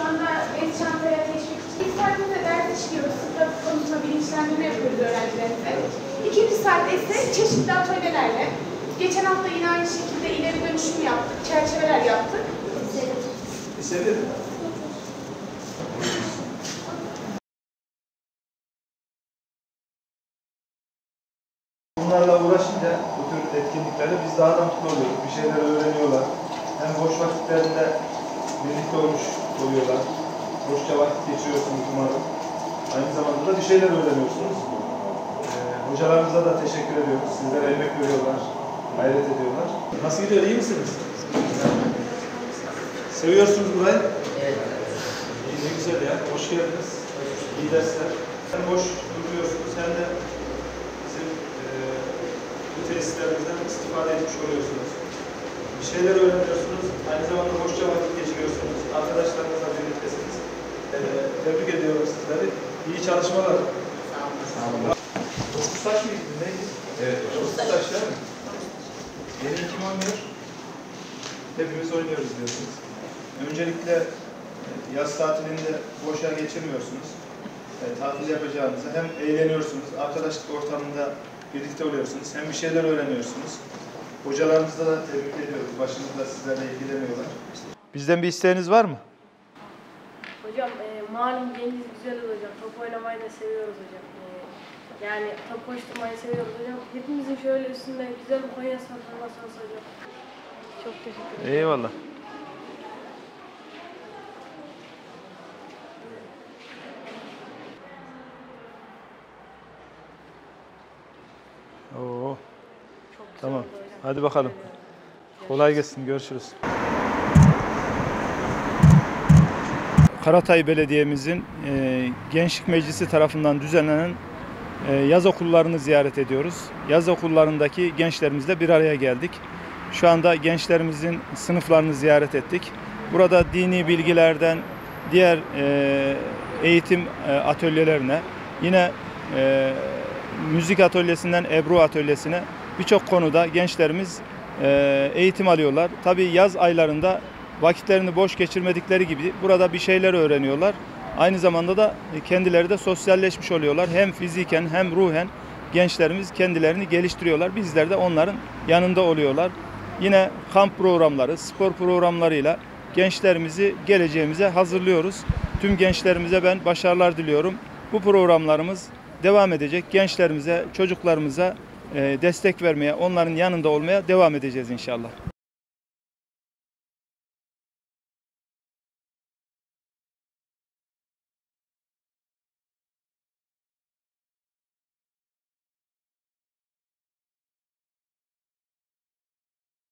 anda bez çantaya teşvik için. İlk saatte ders işliyoruz, sıfır konusunda bilinçlendirme yapıyoruz öğrencilerimize. İkinci saatte ise çeşitli atölyelerle, geçen hafta yine aynı şekilde ileri dönüşüm yaptık, çerçeveler yaptık. Severim. Bunlarla uğraşınca bu tür etkinlikleri biz daha da mutlu oluyoruz. Bir şeyler öğreniyorlar. Hem boş vakitlerinde birlikte olmuş oluyorlar. Boşça vakit geçiriyorsunuz umarım. Aynı zamanda da bir şeyler öğreniyorsunuz. Hocalarımıza da teşekkür ediyoruz. Sizlere emek veriyorlar, gayret ediyorlar. Nasıl gidiyor, iyi misiniz? Seviyorsunuz burayı? Evet. İyi, ne güzel ya. Hoş geldiniz. İyi dersler. Hem boş duruyorsunuz hem de bizim bu tesislerimizden istifade etmiş oluyorsunuz. Bir şeyler öğreniyorsunuz. Aynı zamanda boşça vakit geçiriyorsunuz. Arkadaşlarınızla birliktesiniz. Tebrik ediyorum sizleri. İyi çalışmalar. Sağ olun. Dokuz taş mıydı? Neydi? Evet. Dokuz taş değil mi? Yeni kim oynuyor? Hepimiz oynuyoruz diyorsunuz. Öncelikle yaz tatilinde boşa geçirmiyorsunuz. Tatil yapacağınızı hem eğleniyorsunuz, arkadaşlık ortamında birlikte oluyorsunuz, hem bir şeyler öğreniyorsunuz. Hocalarımızla da tebrik ediyoruz. Başımızda sizlerle ilgileniyorlar. Bizden bir isteğiniz var mı? Hocam malum Cengiz güzel hocam. Top oynamayı da seviyoruz hocam. Yani top koşturmayı seviyoruz hocam. Hepimizin şöyle üstünde güzel bir Konya forması olsa hocam. Çok teşekkür ederim. Eyvallah. Oo. Tamam. Hadi bakalım. Kolay gelsin. Görüşürüz. Karatay Belediye'mizin Gençlik Meclisi tarafından düzenlenen yaz okullarını ziyaret ediyoruz. Yaz okullarındaki gençlerimizle bir araya geldik. Şu anda gençlerimizin sınıflarını ziyaret ettik. Burada dini bilgilerden diğer eğitim atölyelerine, yine müzik atölyesinden Ebru atölyesine birçok konuda gençlerimiz eğitim alıyorlar. Tabii yaz aylarında vakitlerini boş geçirmedikleri gibi burada bir şeyler öğreniyorlar. Aynı zamanda da kendileri de sosyalleşmiş oluyorlar. Hem fiziken hem ruhen gençlerimiz kendilerini geliştiriyorlar. Bizler de onların yanında oluyorlar. Yine kamp programları, spor programlarıyla gençlerimizi geleceğimize hazırlıyoruz. Tüm gençlerimize ben başarılar diliyorum. Bu programlarımız devam edecek. Gençlerimize, çocuklarımıza destek vermeye, onların yanında olmaya devam edeceğiz inşallah.